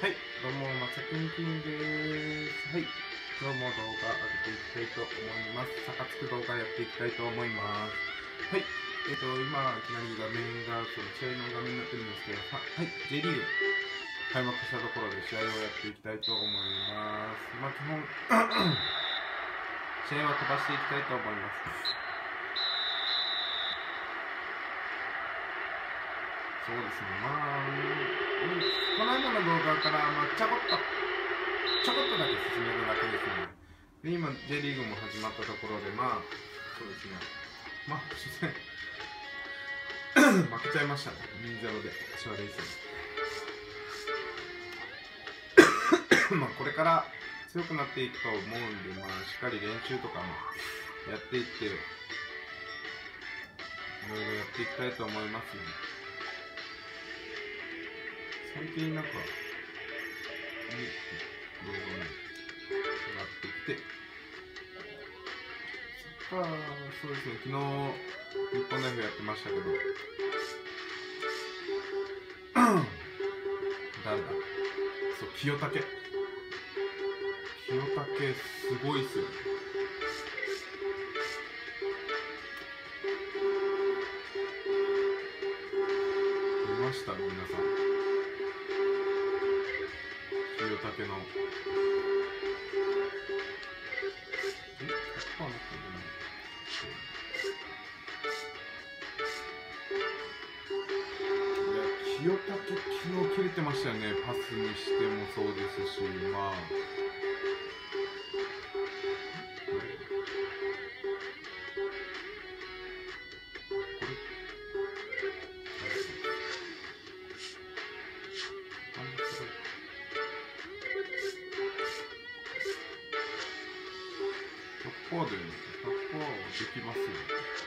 はい、どうも、まさきんきんです。はい、今日も動画上げていきたいと思います。サカツク動画やっていきたいと思います。はい、今、いきなり画面が、試合の画面になってるんですけど、はい、J リーグ開幕したところで試合をやっていきたいと思います。まあ、基本、試合は飛ばしていきたいと思います。そうですね、この間の動画から、ちょこっとだけ進めるだけですね。で、今、J リーグも始まったところで、そうですね、初戦負けちゃいましたね、2-0で、柏レイソル。これから強くなっていくと思うんで、しっかり練習とかもやっていって、いろいろやっていきたいと思いますね。最近なんか、動画に上がってきて、そうですね、昨日、日本代表やってましたけど、誰だ、そう、清武、すごいっすよね。見ました、皆さん。清武の。清武、昨日切れてましたよね。パスにしてもそうですし、100%はできますよ。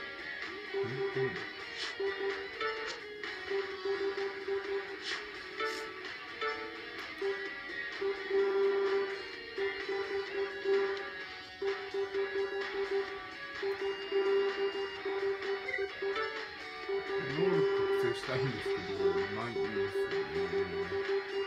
能力覚醒したいんですけど、ないんですよね。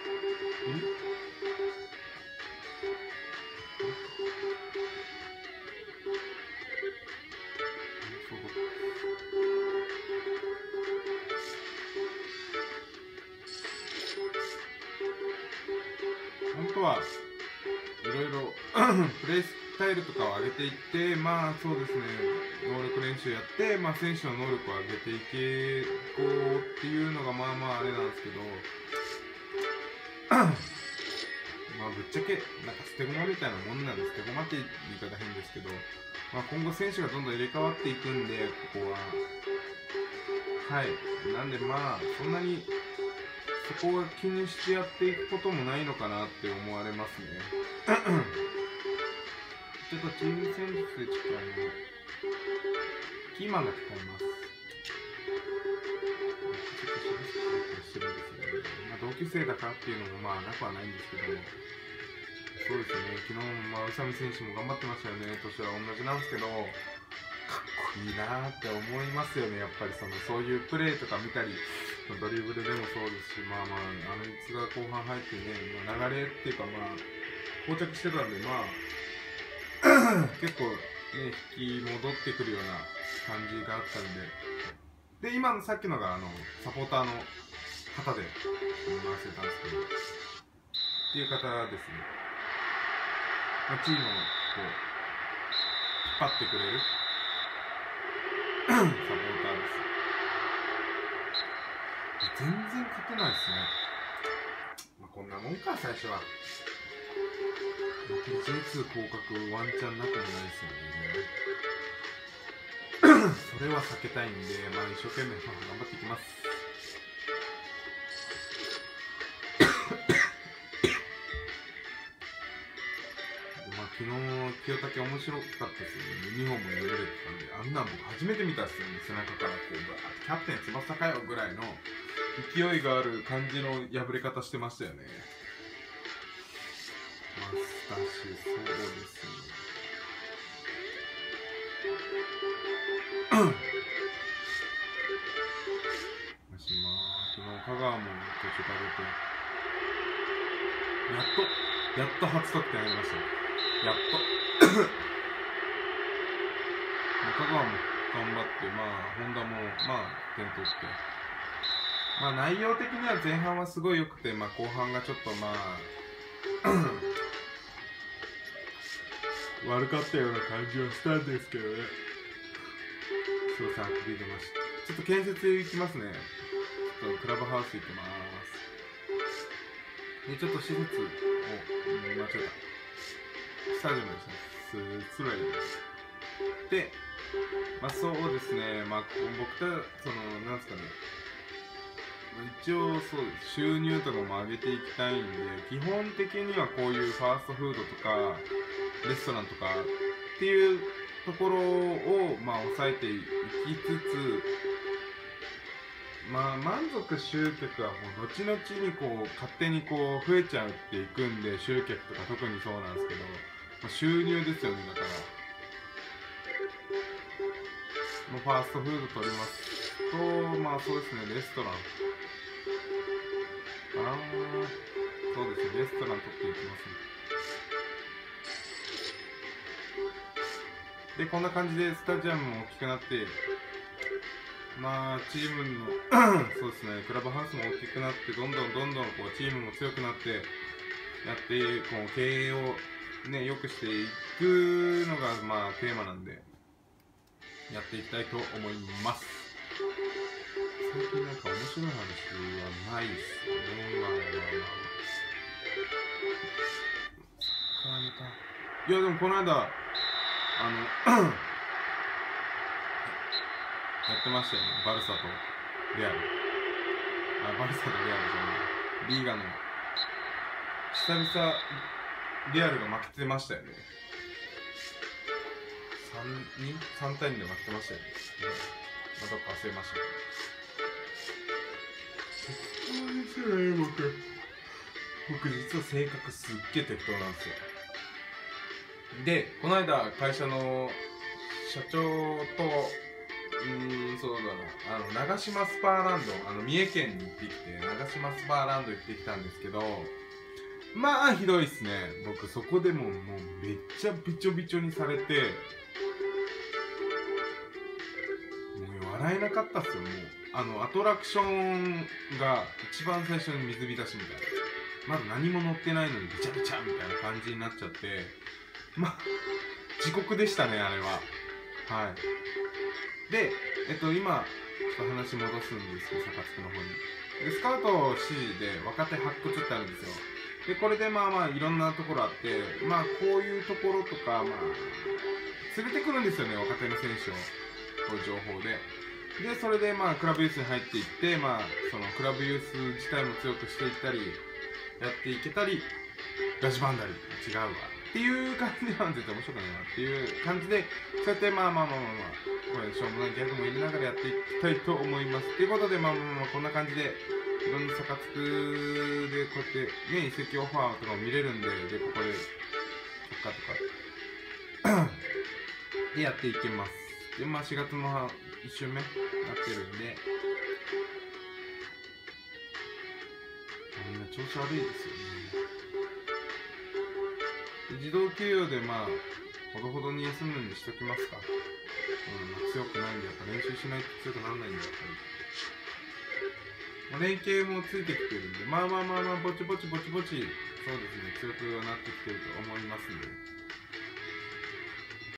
本当はいろいろプレイスタイルとかを上げていって、そうですね、能力練習やって、選手の能力を上げていけこうっていうのがあれなんですけど、ぶっちゃけなんか捨て駒みたいなもんなんです。捨て駒って言い方変ですけど、今後選手がどんどん入れ替わっていくんで、ここはなんでそんなにそこを気にしてやっていくこともないのかなって思われますね。ちょっとチーム戦術でキーマンが使えます。同級生だからっていうのもなくはないんですけど、そうですね、昨日も宇佐美選手も頑張ってましたよね。年は同じなんですけど、かっこいいなーって思いますよね。やっぱりそういうプレーとか見たり、ドリブルでもそうですし、あいつが後半入ってね、流れっていうか膠着してたんで、結構ね、引き戻ってくるような感じがあったんで、今のさっきのがサポーターの方で回してたんですけど、っていう方ですね。チームをこう引っ張ってくれるサポーターです。全然勝てないですね。こんなもんか、最初は。J2 降格ワンチャンなくもないですよね。それは避けたいんで、一生懸命頑張っていきます。昨日、清武面白かったですよね。ユニフォーム破れてたんで、あんなん僕初めて見たっすよね。背中からキャプテン翼かよぐらいの勢いがある感じの破れ方してましたよね。マスターシー、そうですね。昨日香川も途中から出てやっと初得点ありました。やっと香川も頑張って、本田も点取って、内容的には前半はすごい良くて、後半がちょっと悪かったような感じはしたんですけどね。すいません、あくび出ました。ちょっと建設行きますね。ちょっとクラブハウス行きます。で、ちょっと施設を、間違えた。スタジアムですね。つらいです。で、そうですね、僕と、なんですかね、一応そうです、収入とかも上げていきたいんで、基本的にはこういうファーストフードとか、レストランとかっていうところを、抑えていきつつ、満足集客はもう後々に勝手に増えちゃうっていくんで、集客とか特にそうなんですけど、収入ですよね。だからファーストフード取りますと、そうですね、レストランそうですね、レストラン取っていきますね。で、こんな感じでスタジアムも大きくなって、チームのそうですね、クラブハウスも大きくなって、どんどんチームも強くなって、やって経営をね、良くしていくのがテーマなんで、やっていきたいと思います。最近なんか面白い話はないっすよね。いやでもこの間やってましたよね、バルサとレアル。バルサとレアルじゃない、リーガの久々レアルが負けてましたよね。3対2で負けてましたよね。どっか忘れましたけど。僕実は性格すっげえ適当なんですよ。で、この間会社の社長とそうだな、長島スパーランド、三重県に行ってきて、長島スパーランド行ってきたんですけど、ひどいっすね。僕そこでもうめっちゃびちょびちょにされて、笑えなかったっすよ。もうアトラクションが一番最初に水浸しみたいな、まだ何も乗ってないのにびちゃびちゃみたいな感じになっちゃって、地獄でしたね、あれは。はい。で、今ちょっと話戻すんですけど、サカツクの方に。で、スカウト指示で若手発掘ってあるんですよ。で、これでいろんなところあって、こういうところとか、連れてくるんですよね、若手の選手を。こういう情報で。で、それでクラブユースに入っていって、そのクラブユース自体も強くしていったり、やっていけたり、ラジバンダリ、違うわ。っていう感じで、全然面白くないなっていう感じで、そうやってこれしょうもないギャグも入れながらやっていきたいと思います。ということで、こんな感じで、いろんなサカツクでこうやってね、移籍オファーとかも見れるんで、ここで、とかでやっていきます。で、4月の1週目なってるんで、みんな調子悪いですよね。自動給与でほどほどに休むようにしときますか。強くないんで、やっぱ練習しないと強くならないんで、やっぱり。連携もついてきてるんで、ぼちぼち、そうですね、強くなってきてると思いますんで。